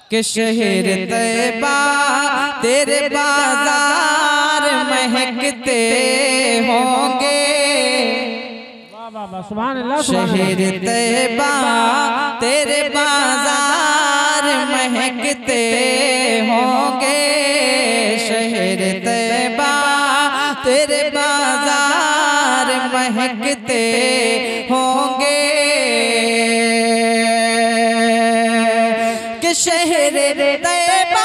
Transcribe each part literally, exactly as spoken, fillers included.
कि शहर तैबा तेरे बाजार महकते होंगे। शहर तैबा तेरे बाजार महकते होंगे। शहर तैबा तेरे बाजार महकते होंगे। कि शहर तैबा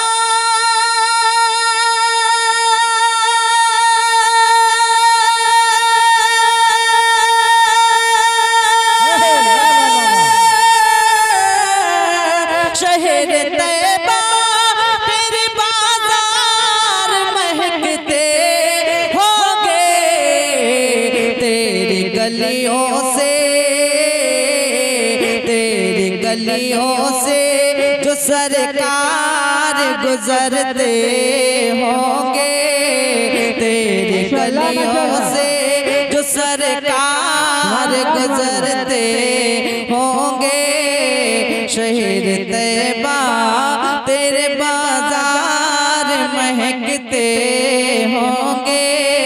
शहर तैबा तेरे बाजार महकते होंगे। तेरी गलियों से तेरी गलियों से जो सरकार गुजरते होंगे। तेरी गलियों से जो सरकार गुजरते होंगे। शहर तैबा तेरे बाजार महकते होंगे।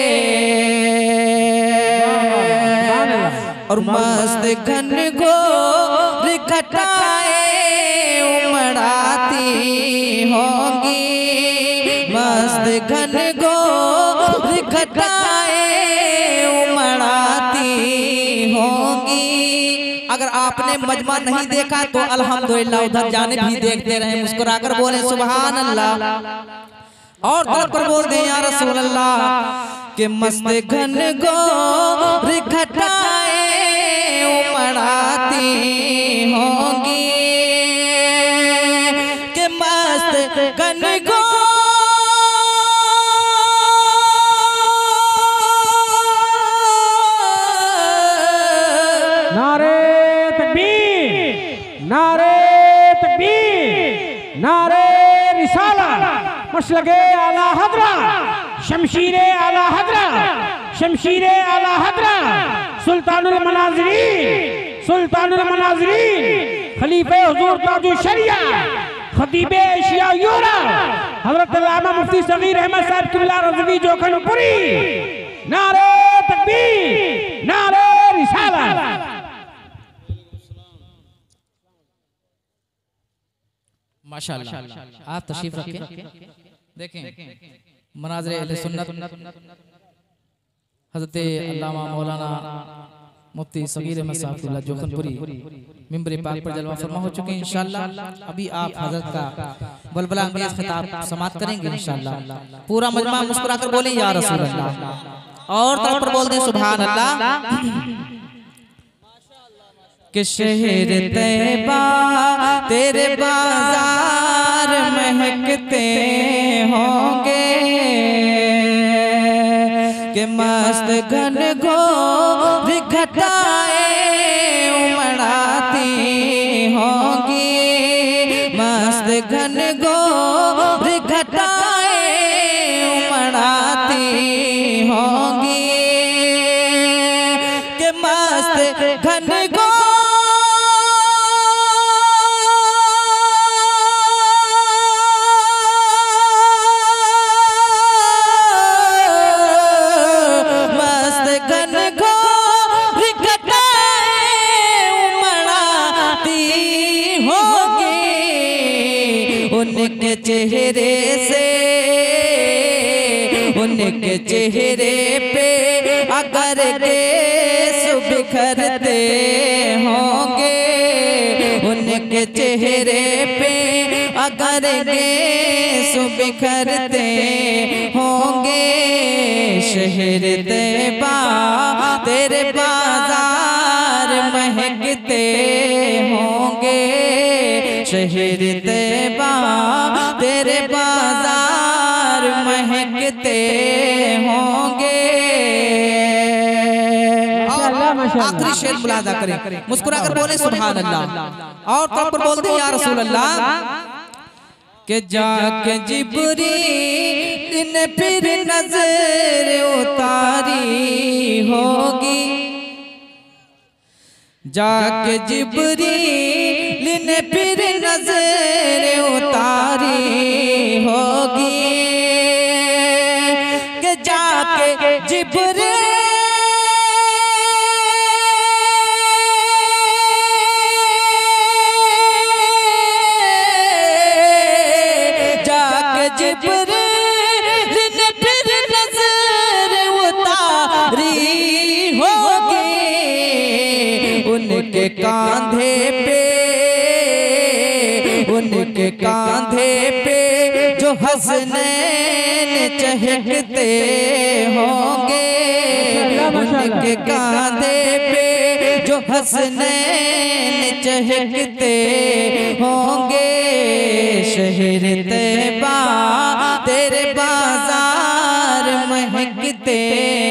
और मस्त घन घोर घटाए उमड़ाती होंगी। मस्त घन घोर घटाए उमड़ाती होंगी। अगर आपने मजमा नहीं देखा तो अल्हम्दुलिल्लाह उधर जाने भी देखते रहे, मुस्कुराकर बोले सुभान अल्लाह। और तरफ पर बोल दे या रसूल अल्लाह कि मस्त घन घोर घटाए उमड़ाती होंगी। कि मस्त घन घोर नारे तकबीर, नारे तकबीर, नारे रिसाला, मसलके आला हजरा, शमशीरे आला हजरा, शमशीरे आला हजरा, सुल्तानुल मनाज़िरीन, सुल्तानुल मनाज़िरीन, खलीफे हुजूर ताजु शरिया, खतीबे एशिया यूरा, हजरत अल्लामा मुफ्ती सगीर अहमद साहब किबला रज़वी जोखनपुरी। नारे तकबीर, नारे रिसाला। माशाअल्लाह आप तशरीफ रखें। देखें मनाज़िर अहले सुन्नत हज़रत अल्लामा मौलाना मुफ्ती सगीर अहमद साहब जोखनपुरी मिंबर पाक पर जलवा फरमा हो चुके हैं। इंशाअल्लाह अभी आप हज़रत का बलबला अंगेज़ खिताब समाप्त करेंगे इंशाअल्लाह। पूरा मजमा मुस्कुराकर बोलें या रसूल अल्लाह। और तरफ पर बोल दें सुभान अल्लाह। कि शहर तैबा तेरे बाजार महकते होंगे। कि मस्त घन घोर घटाए उमड़ाती होंगी। मस्त घन घोर घटाए उमड़ाती होंगी। कि मस्त घन घोर उनके चेहरे से उनके चेहरे पे अगर केस बिखरते होंगे। उनके चेहरे पे अगर केस बिखरते होंगे। शहर तैबा तेरे बाजार महकते होंगे। शहर तैबा तेरे बाजार महकते होंगे। आखिरी शेर मुलादा करें, मुस्कुराकर बोले सुभान अल्लाह। और तब पर बोलते या रसूल अल्लाह के जाके जिब्रील ने फिर नजर उतारी होगी। जाके जिब्रील ने फिर नजर जिब्रील ने फिर नजर उतारी होगी, उनके कांधे पे उनके कांधे पे जो हसनैन चहकते होंगे, उनके कांधे पे जो हसनैन चहकते होंगे। शहर तैबा तेरे बाजार महकते